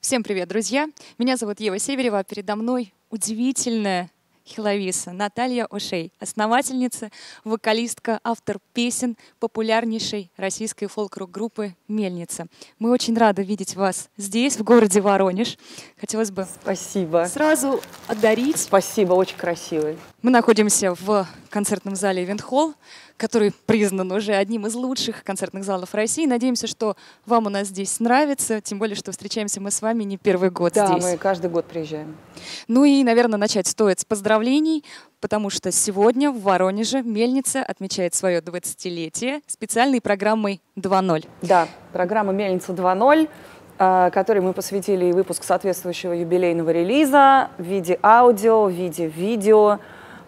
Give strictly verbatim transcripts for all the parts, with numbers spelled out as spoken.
Всем привет, друзья! Меня зовут Ева Северева, а передо мной удивительная хеловиса Наталья Ошей, основательница, вокалистка, автор песен популярнейшей российской фолк-рок-группы «Мельница». Мы очень рады видеть вас здесь, в городе Воронеж. Хотелось бы Спасибо. сразу одарить. Спасибо, очень красивый. Мы находимся в концертном зале «Ивент-холл», который признан уже одним из лучших концертных залов России. Надеемся, что вам у нас здесь нравится, тем более, что встречаемся мы с вами не первый год да, здесь. Да, мы каждый год приезжаем. Ну и, наверное, начать стоит с поздравлений, потому что сегодня в Воронеже «Мельница» отмечает свое двадцатилетие специальной программой два ноль. Да, программа «Мельница два ноль», которой мы посвятили выпуск соответствующего юбилейного релиза в виде аудио, в виде видео,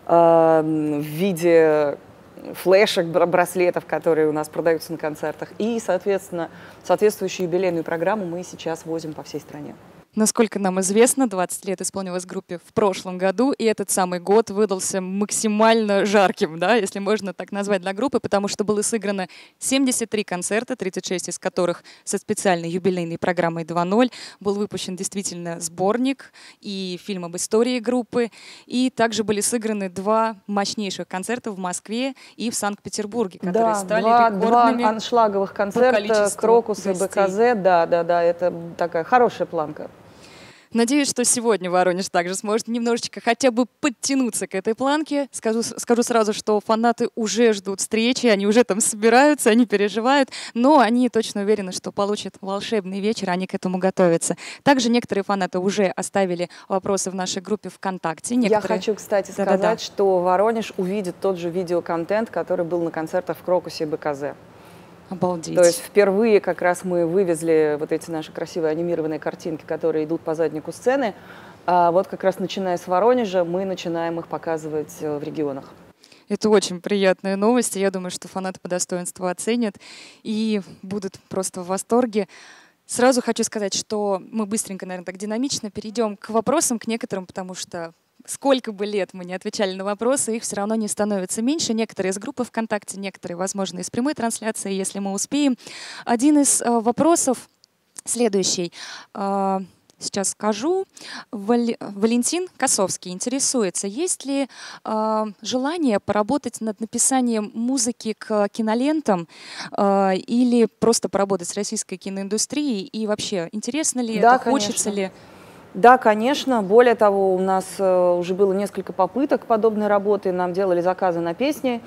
в виде флешек, браслетов, которые у нас продаются на концертах. И, соответственно, соответствующую юбилейную программу мы сейчас возим по всей стране. Насколько нам известно, двадцать лет исполнилось группе в прошлом году, и этот самый год выдался максимально жарким, да, если можно так назвать, для группы, потому что было сыграно семьдесят три концерта, тридцать шесть из которых со специальной юбилейной программой два ноль. Был выпущен действительно сборник и фильм об истории группы, и также были сыграны два мощнейших концерта в Москве и в Санкт-Петербурге, которые да, стали два, рекордными. Два аншлаговых концерта, Крокус и БКЗ, да, да, да, это такая хорошая планка. Надеюсь, что сегодня Воронеж также сможет немножечко хотя бы подтянуться к этой планке. Скажу, скажу сразу, что фанаты уже ждут встречи, они уже там собираются, они переживают, но они точно уверены, что получат волшебный вечер, они к этому готовятся. Также некоторые фанаты уже оставили вопросы в нашей группе ВКонтакте. Некоторые... Я хочу, кстати, сказать, Да-да-да. что Воронеж увидит тот же видеоконтент, который был на концертах в Крокусе и БКЗ. Обалдеть. То есть впервые как раз мы вывезли вот эти наши красивые анимированные картинки, которые идут по заднику сцены. А вот как раз начиная с Воронежа мы начинаем их показывать в регионах. Это очень приятная новость. Я думаю, что фанаты по достоинству оценят и будут просто в восторге. Сразу хочу сказать, что мы быстренько, наверное, так динамично перейдем к вопросам, к некоторым, потому что сколько бы лет мы не отвечали на вопросы, их все равно не становится меньше. Некоторые из группы ВКонтакте, некоторые, возможно, из прямой трансляции, если мы успеем. Один из э, вопросов следующий. Э, сейчас скажу. Вал... Валентин Косовский интересуется, есть ли э, желание поработать над написанием музыки к кинолентам э, или просто поработать с российской киноиндустрией? И вообще, интересно ли да, это, конечно. хочется ли? Да, конечно. Более того, у нас э, уже было несколько попыток подобной работы. Нам делали заказы на песни.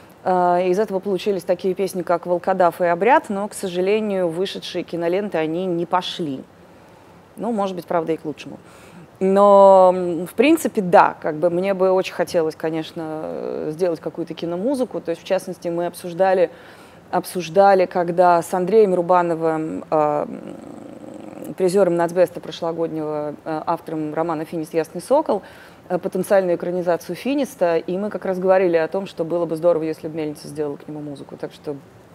Э, из этого получились такие песни, как «Волкодав» и «Обряд», но, к сожалению, вышедшие киноленты, они не пошли. Ну, может быть, правда, и к лучшему. Но, в принципе, да, как бы мне бы очень хотелось, конечно, сделать какую-то киномузыку. То есть, в частности, мы обсуждали, обсуждали когда с Андреем Рубановым, э, призером нацбеста прошлогоднего, автором романа «Финист. Ясный сокол», потенциальную экранизацию «Финиста», и мы как раз говорили о том, что было бы здорово, если бы «Мельница» сделала к нему музыку. Так что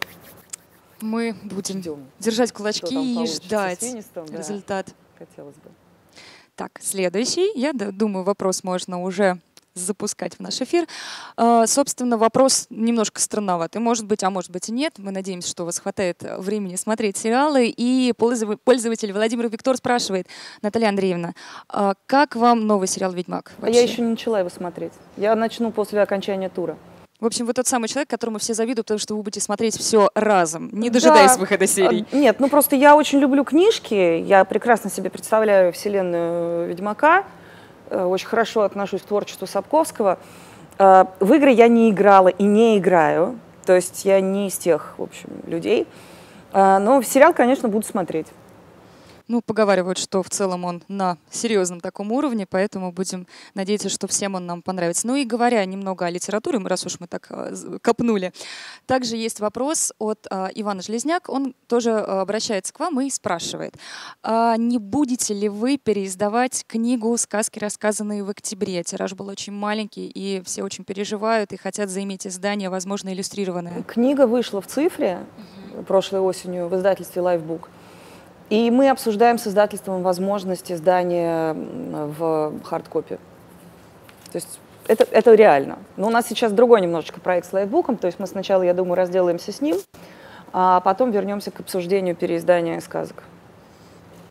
мы будем ждем, держать кулачки и ждать да, результат. Хотелось бы. Так, следующий. Я думаю, вопрос можно уже запускать в наш эфир. Uh, собственно, вопрос немножко странноватый, может быть, а может быть и нет. Мы надеемся, что у вас хватает времени смотреть сериалы. И пользователь Владимир Виктор спрашивает: Наталья Андреевна, uh, как вам новый сериал «Ведьмак»? А я еще не начала его смотреть. Я начну после окончания тура. В общем, вы тот самый человек, которому все завидуют, потому что вы будете смотреть все разом, не дожидаясь да. выхода серий. Нет, ну просто я очень люблю книжки, я прекрасно себе представляю вселенную «Ведьмака», очень хорошо отношусь к творчеству Сапковского. В игры я не играла и не играю, то есть я не из тех, в общем, людей. Но в сериал, конечно, буду смотреть. Ну, поговаривают, что в целом он на серьезном таком уровне, поэтому будем надеяться, что всем он нам понравится. Ну и говоря немного о литературе, раз уж мы так копнули, также есть вопрос от э, Ивана Железняк. Он тоже э, обращается к вам и спрашивает: а не будете ли вы переиздавать книгу «Сказки, рассказанные в октябре»? Тираж был очень маленький, и все очень переживают и хотят заиметь издание, возможно, иллюстрированное. Книга вышла в цифре угу. прошлой осенью в издательстве «Лайфбук». И мы обсуждаем с издательством возможность издания в хардкопе. То есть это, это реально. Но у нас сейчас другой немножечко проект с лайфбуком. То есть мы сначала, я думаю, разделаемся с ним, а потом вернемся к обсуждению переиздания сказок.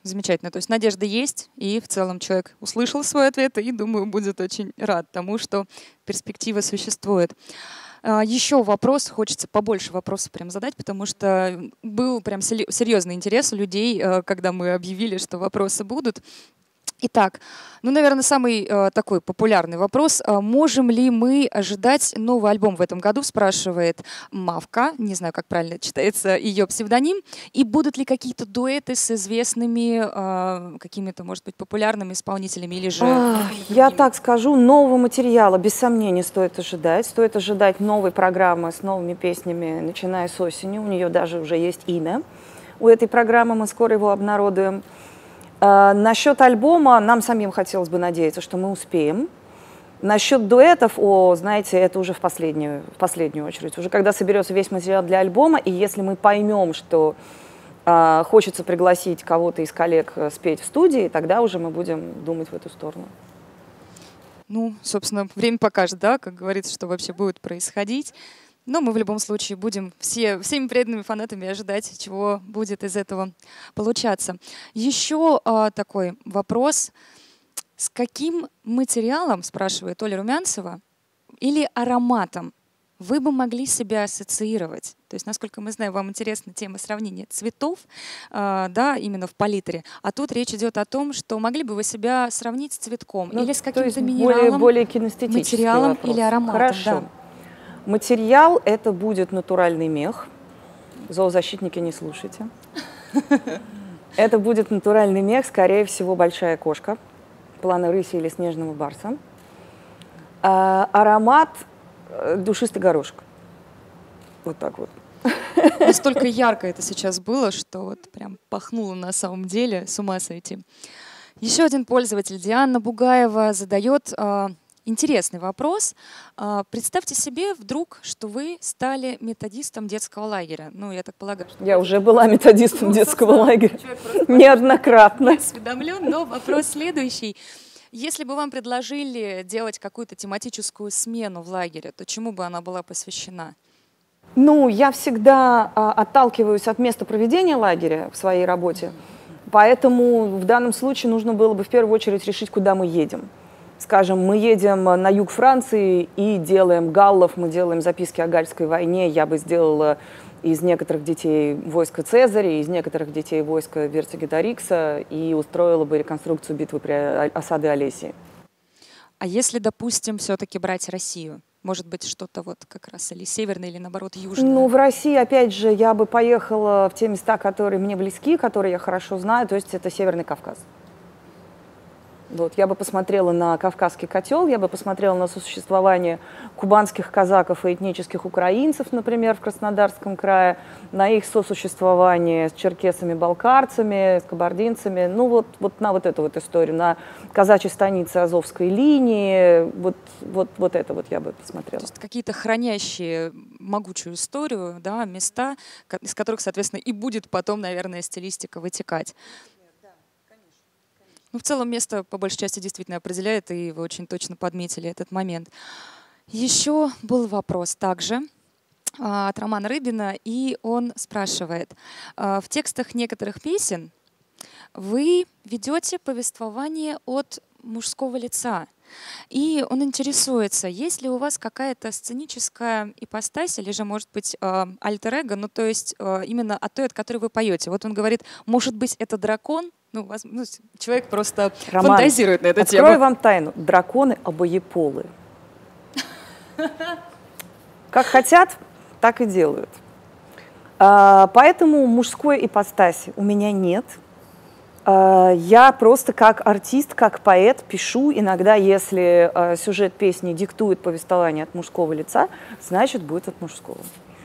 замечательно. То есть надежда есть, и в целом человек услышал свой ответ, и, думаю, будет очень рад тому, что перспектива существует. Еще вопрос, хочется побольше вопросов прям задать, потому что был прям серьезный интерес у людей, когда мы объявили, что вопросы будут. Итак, ну, наверное, самый э, такой популярный вопрос. А можем ли мы ожидать новый альбом в этом году, спрашивает Мавка. Не знаю, как правильно читается ее псевдоним. И будут ли какие-то дуэты с известными, э, какими-то, может быть, популярными исполнителями или же... А, я так скажу, нового материала без сомнения стоит ожидать. Стоит ожидать новой программы с новыми песнями, начиная с осени. У нее даже уже есть имя. У этой программы мы скоро его обнародуем. Насчет альбома нам самим хотелось бы надеяться, что мы успеем. Насчет дуэтов, о, знаете, это уже в последнюю, в последнюю очередь. Уже когда соберется весь материал для альбома, и если мы поймем, что э, хочется пригласить кого-то из коллег спеть в студии, тогда уже мы будем думать в эту сторону. Ну, собственно, время покажет, да, как говорится, что вообще будет происходить. Но мы в любом случае будем все, всеми преданными фанатами ожидать, чего будет из этого получаться. Еще а, такой вопрос. С каким материалом, спрашивает Оля Румянцева, или ароматом вы бы могли себя ассоциировать? То есть, насколько мы знаем, вам интересна тема сравнения цветов, а, да, именно в палитре. А тут речь идет о том, что могли бы вы себя сравнить с цветком, ну, или с каким-то минералом, более, более материалом вопрос. или ароматом. Хорошо. Да. Материал – это будет натуральный мех. Зоозащитники, не слушайте. Это будет натуральный мех, скорее всего, большая кошка, плана рыси или снежного барса. А, аромат – душистый горошек. Вот так вот. Настолько ярко это сейчас было, что вот прям пахнуло на самом деле, с ума сойти. Еще один пользователь, Диана Бугаева, задает э, интересный вопрос. Э, представьте себе вдруг, что вы стали методистом детского лагеря. Ну, я так полагаю, что... Я уже была методистом ну, детского лагеря. Неоднократно. Осведомлен, но вопрос следующий. Если бы вам предложили делать какую-то тематическую смену в лагере, то чему бы она была посвящена? Ну, я всегда а, отталкиваюсь от места проведения лагеря в своей работе, поэтому в данном случае нужно было бы в первую очередь решить, куда мы едем. Скажем, мы едем на юг Франции и делаем галлов, мы делаем записки о Гальской войне, я бы сделала из некоторых детей войска Цезаря, из некоторых детей войска Верцингеторикса и устроила бы реконструкцию битвы при осаде Олесии. А если, допустим, все-таки брать Россию? Может быть, что-то вот как раз или северное, или наоборот южное? Ну, в России, опять же, я бы поехала в те места, которые мне близки, которые я хорошо знаю, то есть это Северный Кавказ. Вот, я бы посмотрела на Кавказский котел, я бы посмотрела на сосуществование кубанских казаков и этнических украинцев, например, в Краснодарском крае, на их сосуществование с черкесами-балкарцами, с кабардинцами, ну вот, вот на вот эту вот историю, на казачьей станице Азовской линии, вот, вот, вот это вот я бы посмотрела. То есть какие-то хранящие могучую историю, да, места, из которых, соответственно, и будет потом, наверное, стилистика вытекать. Ну, в целом место, по большей части, действительно определяет, и вы очень точно подметили этот момент. Еще был вопрос также а, от Романа Рыбина, и он спрашивает. А, в текстах некоторых песен вы ведете повествование от мужского лица. И он интересуется, есть ли у вас какая-то сценическая ипостась, или же, может быть, э, альтер-эго, ну, то есть э, именно от той, от которой вы поете. Вот он говорит, может быть, это дракон? Ну, вас, ну человек просто Роман, фантазирует на эту открою тему. Открою вам тайну. Драконы обоеполы. Как хотят, так и делают. Поэтому мужской ипостаси у меня нет. Я просто как артист, как поэт пишу. Иногда, если сюжет песни диктует повествование от мужского лица, значит, будет от мужского.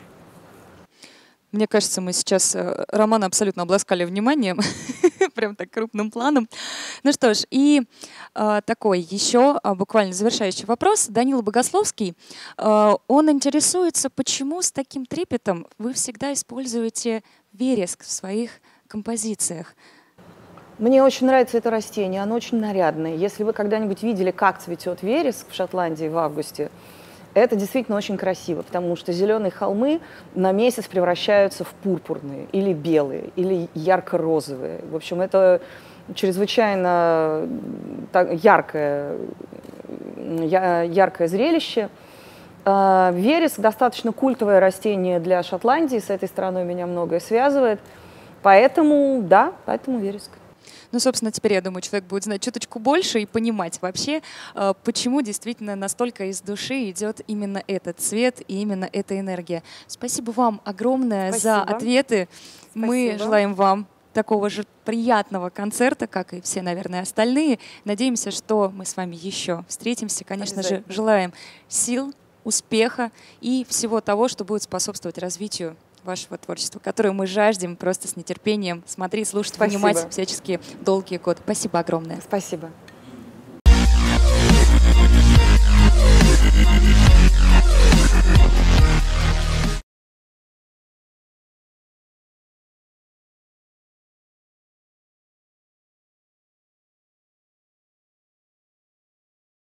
Мне кажется, мы сейчас Романа абсолютно обласкали вниманием, прям так крупным планом. Ну что ж, и э, такой еще э, буквально завершающий вопрос. Данила Богословский, э, он интересуется, почему с таким трепетом вы всегда используете вереск в своих композициях. Мне очень нравится это растение, оно очень нарядное. Если вы когда-нибудь видели, как цветет вереск в Шотландии в августе, Это действительно очень красиво, потому что зеленые холмы на месяц превращаются в пурпурные, или белые, или ярко-розовые. В общем, это чрезвычайно яркое, яркое зрелище. Вереск достаточно культовое растение для Шотландии, с этой страной меня многое связывает. Поэтому, да, поэтому вереск. Ну, собственно, теперь, я думаю, человек будет знать чуточку больше и понимать вообще, почему действительно настолько из души идет именно этот цвет и именно эта энергия. Спасибо вам огромное Спасибо. за ответы. Спасибо. Мы желаем вам такого же приятного концерта, как и все, наверное, остальные. Надеемся, что мы с вами еще встретимся. Конечно же, желаем сил, успеха и всего того, что будет способствовать развитию вашего творчества, которое мы жаждем просто с нетерпением смотреть, слушать, Спасибо. понимать всячески долгие годы. Спасибо огромное. Спасибо.